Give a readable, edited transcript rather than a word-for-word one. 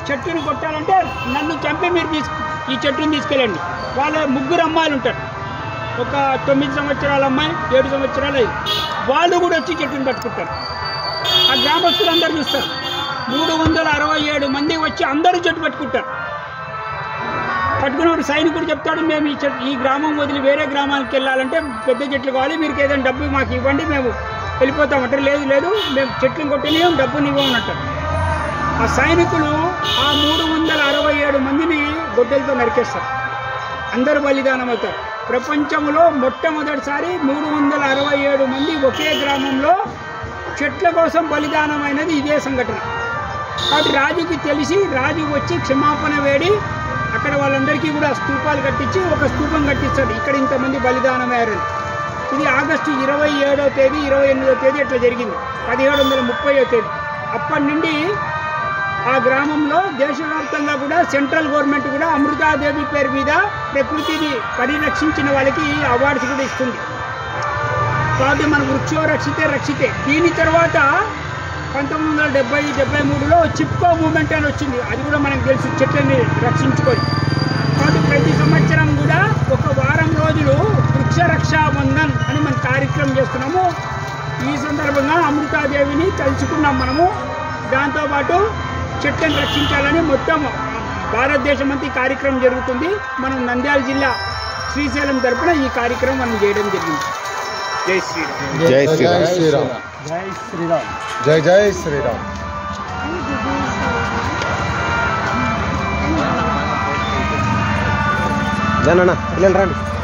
చెట్టుని కొట్టాలంటే నన్ను చంపి మీరు ఈ చెట్టుని తీసుకెళ్ళండి. వాళ్ళ 3 అమ్మాయిలు ఉంటారు, ఒక 9 సంవత్సరాల అమ్మాయి, 7 సంవత్సరాలు అయ్యి వాళ్ళు కూడా వచ్చి చెట్టుని పట్టుకుంటారు. ఆ గ్రామస్తులు అందరూ చూస్తారు. 367 మంది వచ్చి అందరూ చెట్టు పట్టుకుంటారు. పట్టుకున్నప్పుడు సైనికుడు చెప్తాడు, మేము ఈ గ్రామం వదిలి వేరే గ్రామానికి వెళ్ళాలంటే పెద్ద చెట్లు కావాలి, మీరు ఏదైనా డబ్బు మాకు ఇవ్వండి, మేము వెళ్ళిపోతామంటారు. లేదు మేము చెట్లను కొట్టినాం, డబ్బుని ఇవ్వమనంటారు. ఆ సైనికులు ఆ 367 మందిని గొడ్డలతో నరికేస్తారు. అందరూ బలిదానం అవుతారు. ప్రపంచంలో మొట్టమొదటిసారి 367 మంది ఒకే గ్రామంలో చెట్ల కోసం బలిదానమైనది ఇదే సంఘటన. కాబట్టి రాజుకి తెలిసి రాజు వచ్చి క్షమాపణ వేడి అక్కడ వాళ్ళందరికీ కూడా స్తూపాలు కట్టించి ఒక స్తూపం కట్టిస్తాడు, ఇక్కడ ఇంతమంది బలిదానం అయ్యారని. ఇది ఆగస్టు 27వ తేదీ 28వ తేదీ అట్లా జరిగింది, 1730వ తేదీ. అప్పటి నుండి ఆ గ్రామంలో దేశవ్యాప్తంగా కూడా సెంట్రల్ గవర్నమెంట్ కూడా అమృతాదేవి పేరు మీద ప్రకృతిని పరిరక్షించిన వాళ్ళకి అవార్డ్స్ కూడా ఇస్తుంది. కాబట్టి మన వృక్షో రక్షితే రక్షితే. దీని తర్వాత 1970-73లో చిప్కో మూమెంట్ అని వచ్చింది. అది కూడా మనకు తెలుసు, చెట్లని రక్షించుకొని. కాబట్టి ప్రతి సంవత్సరం కూడా ఒక వారం రోజులు వృక్ష రక్షాబంధన్ అని మన కార్యక్రమం చేస్తున్నాము. ఈ సందర్భంగా అమృతాదేవిని తలుచుకున్నాం మనము. దాంతోపాటు చెట్లను రక్షించాలని మొత్తం భారతదేశం అంతా ఈ కార్యక్రమం జరుగుతుంది. మనం నంద్యాల జిల్లా శ్రీశైలం తరపున ఈ కార్యక్రమం మనం చేయడం జరిగింది. జై శ్రీరామ్. జై శ్రీరామ్. జై శ్రీరామ్. జై శ్రీరామ్. జై జై శ్రీరామ్. జననా పిల్లలు రండి.